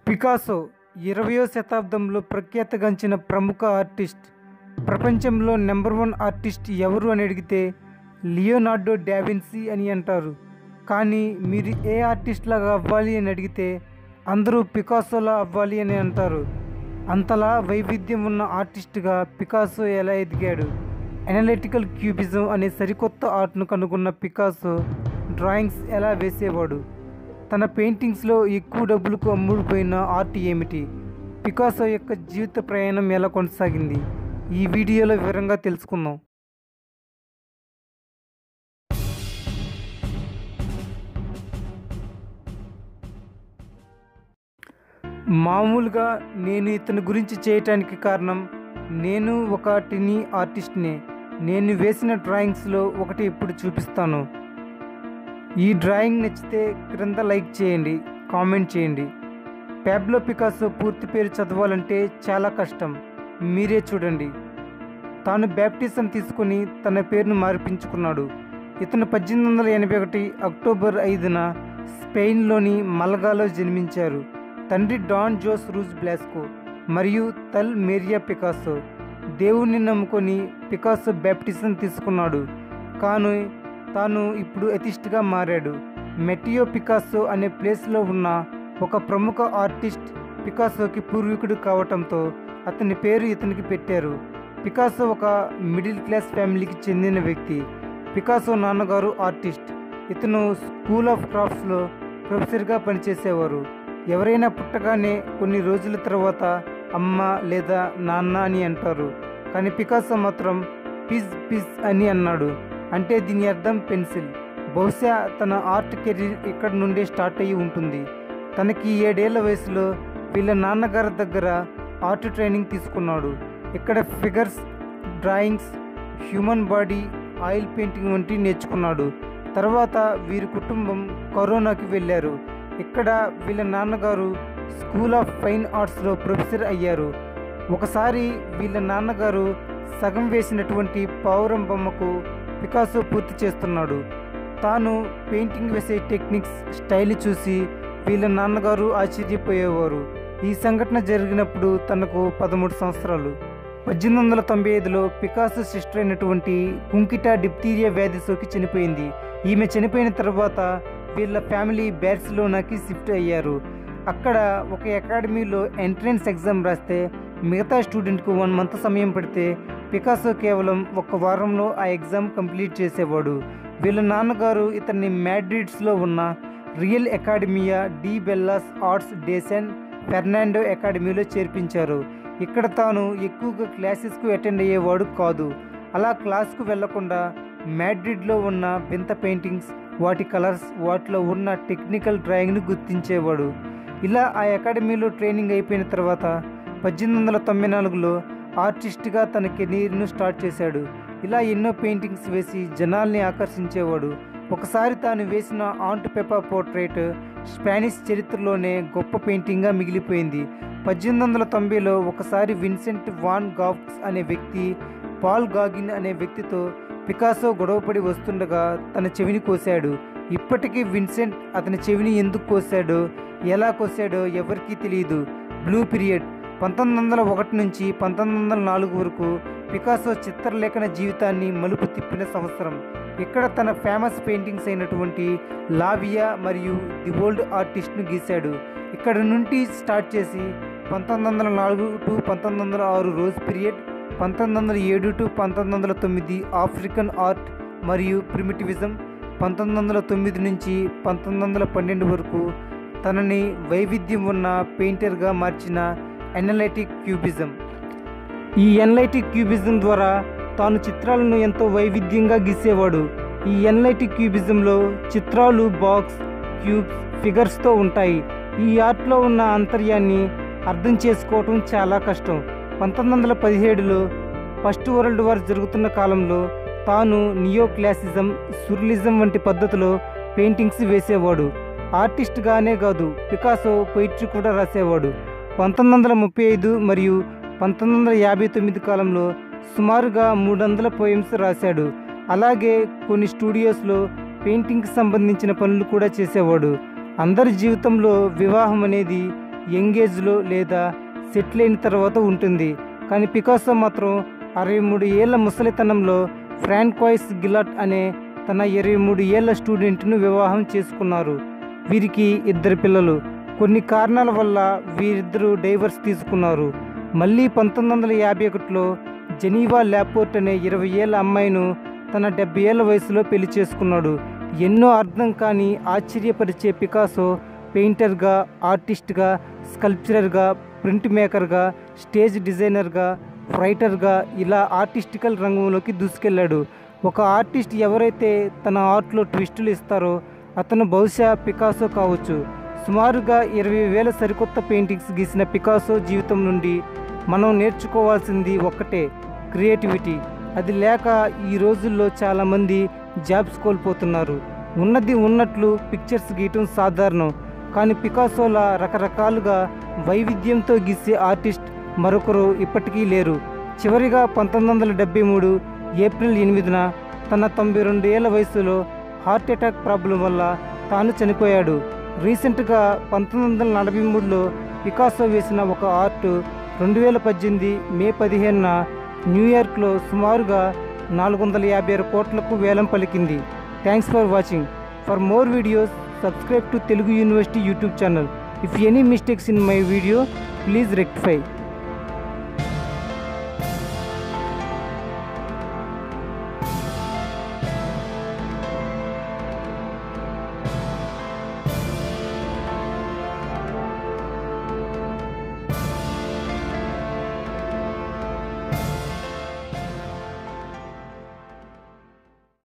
Picasso 20వ శతాబ్దంలో ప్రఖ్యాతిగాంచిన ప్రముఖ artist. ప్రపంచంలో నెంబర్ 1 ఆర్టిస్ట్ ఎవరు అని అడిగితే లియోనార్డో డావిన్సీ అని అంటారు. కానీ మీరు ఏ ఆర్టిస్ట్ లాగా అవ్వాలి అని అడిగితే అందరూ పికాసోలా అవ్వాలి అని అంటారు. అంతలా వైవిధ్యం ఉన్న ఆర్టిస్ట్గా పికాసో ఎలా ఎదిగాడు? అనలిటికల్ క్యూబిజం అనే సరికొత్త ఆర్ట్ను కనుగొన్న పికాసో డ్రాయింగ్స్ ఎలా వేసేవాడు? తన పెయింటింగ్స్లో ఎక్కువ డబ్బులకు అమ్ముడుపోయిన ఆర్ట్ ఏమిటి? పికాసో యొక్క జీవిత ప్రయాణం ఎలా కొనసాగింది? ఈ వీడియోలో వివరంగా తెలుసుకుందాం. మామూలుగా నేను ఇతని గురించి చేయటానికి కారణం, నేను ఒక టినీ ఆర్టిస్ట్నే. నేను వేసిన డ్రాయింగ్స్లో ఒకటి ఇప్పుడు చూపిస్తాను. ఈ డ్రాయింగ్ నచ్చితే క్రింద లైక్ చేయండి, కామెంట్ చేయండి. పాబ్లో పికాసో పూర్తి పేరు చదవాలంటే చాలా కష్టం, మీరే చూడండి. తాను బ్యాప్టిజం తీసుకుని తన పేరును మార్పించుకున్నాడు. ఇతను 1881 అక్టోబర్ 5న స్పెయిన్లోని మలగాలో జన్మించారు. తండ్రి డాన్ జోస్ రూజ్ బ్లాస్కో మరియు తల్ మేరియా పికాసో. దేవుణ్ణి నమ్ముకొని పికాసో బ్యాప్టిజం తీసుకున్నాడు. కానీ తాను ఇప్పుడు ఎథిస్ట్గా మారాడు. మెటియో పికాసో అనే ప్లేస్లో ఉన్న ఒక ప్రముఖ ఆర్టిస్ట్ పికాసోకి పూర్వీకుడు కావటంతో అతని పేరు ఇతనికి పెట్టారు. పికాసో ఒక మిడిల్ క్లాస్ ఫ్యామిలీకి చెందిన వ్యక్తి. పికాసో నాన్నగారు ఆర్టిస్ట్. ఇతను స్కూల్ ఆఫ్ క్రాఫ్ట్స్లో ప్రొఫెసర్గా పనిచేసేవారు. ఎవరైనా పుట్టగానే కొన్ని రోజుల తర్వాత అమ్మ లేదా నాన్న అని అంటారు. కానీ పికాసో మాత్రం పిజ్ అని అన్నాడు. అంటే దీని అర్థం పెన్సిల్. బహుశా తన ఆర్ట్ కెరీర్ ఇక్కడ నుండే స్టార్ట్ అయ్యి ఉంటుంది. తనకి 7 ఏళ్ల వయసులో వీళ్ళ నాన్నగారి దగ్గర ఆర్ట్ ట్రైనింగ్ తీసుకున్నాడు. ఇక్కడ figures, drawings, human body, oil painting వంటి నేర్చుకున్నాడు. తర్వాత వీరి కుటుంబం కరోనాకి వెళ్ళారు. ఇక్కడ వీళ్ళ నాన్నగారు స్కూల్ ఆఫ్ ఫైన్ ఆర్ట్స్లో ప్రొఫెసర్ అయ్యారు. ఒకసారి వీళ్ళ నాన్నగారు సగం వేసినటువంటి పావురం బొమ్మకు పికాసో పూర్తి చేస్తున్నాడు. తాను పెయింటింగ్ వేసే టెక్నిక్స్, స్టైల్ చూసి వీళ్ళ నాన్నగారు ఆశ్చర్యపోయేవారు. ఈ సంఘటన జరిగినప్పుడు తనకు 13 సంవత్సరాలు. 1895లో పికాసో సిస్టర్ అయినటువంటి కుంకిటా డిప్తీరియా వ్యాధి సోకి చనిపోయింది. ఈమె చనిపోయిన తర్వాత వీళ్ళ ఫ్యామిలీ బార్సిలోనాకి షిఫ్ట్ అయ్యారు. అక్కడ ఒక అకాడమీలో ఎంట్రన్స్ ఎగ్జామ్ రాస్తే మిగతా స్టూడెంట్కు 1 మంత్ సమయం పడితే పికాసో కేవలం 1 వారంలో ఆ ఎగ్జామ్ కంప్లీట్ చేసేవాడు. వీళ్ళ నాన్నగారు ఇతన్ని మాడ్రిడ్స్లో ఉన్న Real Academia de Bellas Arts de San Fernando అకాడమీలో చేర్పించారు. ఇక్కడ తాను ఎక్కువగా క్లాసెస్కు అటెండ్ అయ్యేవాడు కాదు. అలా క్లాస్కు వెళ్లకుండా మాడ్రిడ్లో ఉన్న వింత పెయింటింగ్స్, వాటి కలర్స్, వాటిలో ఉన్న టెక్నికల్ డ్రాయింగ్ను గుర్తించేవాడు. ఇలా ఆ అకాడమీలో ట్రైనింగ్ అయిపోయిన తర్వాత 1894లో ఆర్టిస్ట్గా తన కెరీర్ను స్టార్ట్ చేశాడు. ఇలా ఎన్నో పెయింటింగ్స్ వేసి జనాల్ని ఆకర్షించేవాడు. ఒకసారి తాను వేసిన ఆంట్ పెపా పోర్ట్రేట్ స్పానిష్ చరిత్రలోనే గొప్ప పెయింటింగ్గా మిగిలిపోయింది. 1890లో ఒకసారి విన్సెంట్ వాన్ గాగ్స్ అనే వ్యక్తి పాల్ గాగిన్ అనే వ్యక్తితో పికాసో గొడవపడి వస్తుండగా తన చెవిని కోశాడు. ఇప్పటికీ విన్సెంట్ అతని చెవిని ఎందుకు కోశాడో, ఎలా కోశాడో ఎవరికీ తెలియదు. బ్లూ పీరియడ్ 1901 నుంచి 1904 వరకు పికాసో చిత్రలేఖన జీవితాన్ని మలుపు తిప్పిన సంవత్సరం. ఇక్కడ తన ఫేమస్ పెయింటింగ్స్ అయినటువంటి లావియా మరియు ది ఓల్డ్ ఆర్టిస్ట్ను గీశాడు. ఇక్కడ నుండి స్టార్ట్ చేసి 1904 to 1906 rose period, 1907 to 1909 African art మరియు ప్రిమిటివిజం, 1909 నుంచి 1912 వరకు తనని వైవిధ్యం ఉన్న పెయింటర్గా మార్చిన అనలిటిక్ క్యూబిజం. ఈ అనలిటిక్ క్యూబిజం ద్వారా తాను చిత్రాలను ఎంతో వైవిధ్యంగా గీసేవాడు. ఈ అనలిటిక్ క్యూబిజంలో చిత్రాలు బాక్స్, క్యూబ్స్, ఫిగర్స్తో ఉంటాయి. ఈ ఆర్ట్లో ఉన్న ఆంతర్యాన్ని అర్థం చేసుకోవటం చాలా కష్టం. 1917లో ఫస్ట్ వరల్డ్ వార్ జరుగుతున్న కాలంలో తాను నియో క్లాసిజం, సూర్యలిజం వంటి పద్ధతిలో పెయింటింగ్స్ వేసేవాడు. ఆర్టిస్ట్గానే కాదు, పికాసో పొయిట్రీ కూడా రాసేవాడు. 1935 మరియు 1959 కాలంలో సుమారుగా 300 పోయమ్స్ రాశాడు. అలాగే కొన్ని స్టూడియోస్లో పెయింటింగ్కి సంబంధించిన పనులు కూడా చేసేవాడు. అందరి జీవితంలో వివాహం అనేది యంగ్ ఏజ్లో లేదా సెటిల్ అయిన తర్వాత ఉంటుంది. కానీ పికాసో మాత్రం 63 ఏళ్ల ముసలితనంలో ఫ్రాంకోయిస్ గిలాట్ అనే తన 23 ఏళ్ల స్టూడెంట్ను వివాహం చేసుకున్నారు. వీరికి 2 పిల్లలు. కొన్ని కారణాల వల్ల వీరిద్దరూ డైవర్స్ తీసుకున్నారు. మళ్ళీ 1951లో జెనీవా ల్యాపోర్ట్ అనే 20 ఏళ్ల అమ్మాయిను తన 70 ఏళ్ల వయసులో పెళ్లి చేసుకున్నాడు. ఎన్నో అర్థం కాని ఆశ్చర్యపరిచే పికాసో పెయింటర్గా, ఆర్టిస్ట్గా, స్కల్ప్చరర్గా, ప్రింట్ మేకర్గా, స్టేజ్ డిజైనర్గా, రైటర్గా ఇలా ఆర్టిస్టికల్ రంగంలోకి దూసుకెళ్ళాడు. ఒక ఆర్టిస్ట్ ఎవరైతే తన ఆర్ట్లో ట్విస్టులు ఇస్తారో అతను బహుశా పికాసో కావచ్చు. సుమారుగా 20,000 సరికొత్త పెయింటింగ్స్ గీసిన పికాసో జీవితం నుండి మనం నేర్చుకోవాల్సింది ఒక్కటే, క్రియేటివిటీ. అది లేక ఈ రోజుల్లో చాలామంది జాబ్స్ కోల్పోతున్నారు. ఉన్నది ఉన్నట్లు పిక్చర్స్ గీయటం సాధారణం, కానీ పికాసోలా రకరకాలుగా వైవిధ్యంతో గీసే ఆర్టిస్ట్ మరొకరు ఇప్పటికీ లేరు. చివరిగా 1973 ఏప్రిల్ 8న తన 92 ఏళ్ల వయసులో హార్ట్ అటాక్ ప్రాబ్లం వల్ల తాను చనిపోయాడు. రీసెంట్గా 1943లో పికాసో వేసిన ఒక ఆర్ట్ 2018 మే 15న న్యూయార్క్లో సుమారుగా 456 కోట్లకు వేలం పలికింది. Thanks for watching. For more videos subscribe to Telugu University YouTube channel. If any mistakes in my video, please rectify.